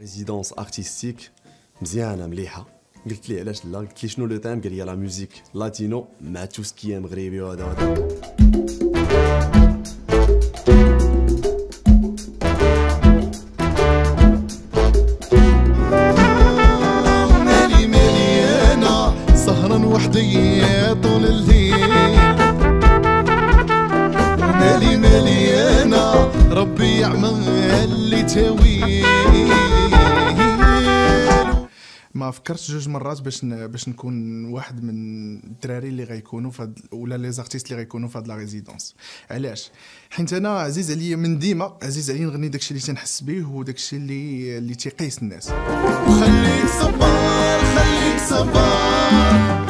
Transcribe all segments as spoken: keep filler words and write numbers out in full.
ريزيدونس ارتستيك مزيانه مليحه. قلت لي علاش لا، قلت لي شنو لو تام، قال لي لا ميوزيك لاتينو مع تو سكي مغربي وهذا وهذا. مالي مالي انا سهران وحدي طول الليل، مالي مالي انا ربي يعمل اللي تاويل. ما فكرتش جوج مرات باش باش نكون واحد من الدراري اللي غيكونوا فهاد ولا لي زارتيست اللي غيكونوا في هاد لا ريزيدونس. علاش؟ حيت انا عزيز عليا من ديما، عزيز عليا نغني داكشي اللي تنحس به وداكشي اللي اللي تيقيس الناس. خليك صبار خليك صبار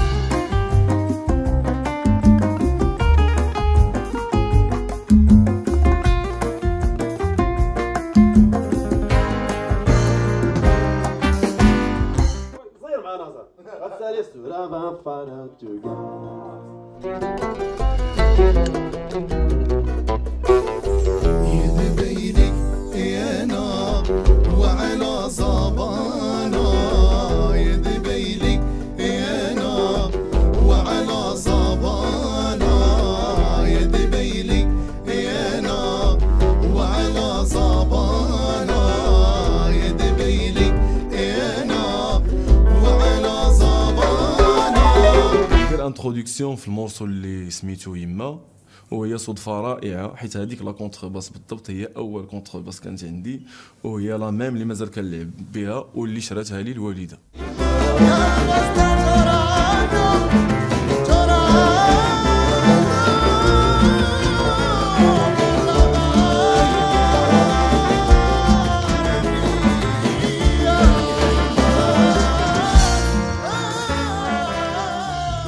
يا دبيلي يا انا وعلى صبانا، يا دبيلي يا انا وعلى صبانا، يا دبيلي يا انا وعلى صبانا، يا دبيلي يا انا وعلى صبانا. ندير انتروداكسيون في المورسو اللي سميتو يما، وهي صدفه رائعه حيت هذيك لا كونتر باس بالضبط هي اول كونتر باس كانت عندي، وهي لا ميم اللي مازال كنلعب بها واللي شراتها لي الوالده.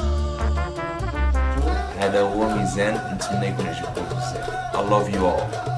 هذا هو ميزان نتمنى يكون عجبكم بزاف. I love you all.